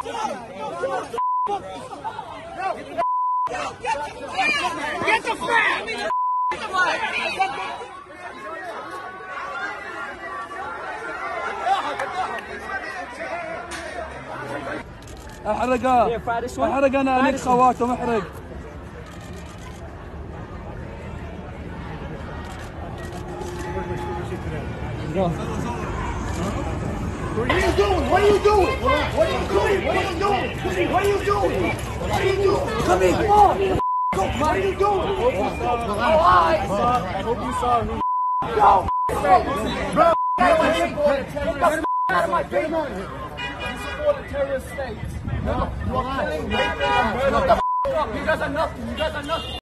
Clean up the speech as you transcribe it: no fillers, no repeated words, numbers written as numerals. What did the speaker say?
Get the flag! احرقه احرق انا عليك خواتم احرق. What are you doing? What are you doing? What are you doing? What are you doing? What are you doing? What are you doing? Come here, come on. What are you doing? I hope you saw who. Yo, bro, get out of my face. You support a terrorist state. No, you are killing, raping, and murdering. You guys are nothing. You guys are nothing.